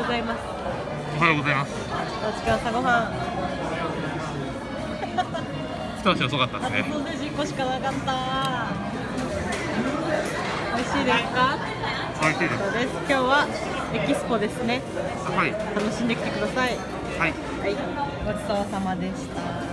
ございます。 おはようございます。 お時間朝ごはん。 一足遅かったですね。 ソーセージ1個しかなかった。美味しいですか？ 美味しいです。 そうです。今日はエキスポですね。 はい。 楽しんできてください。 はい。 はい。ごちそうさまでした。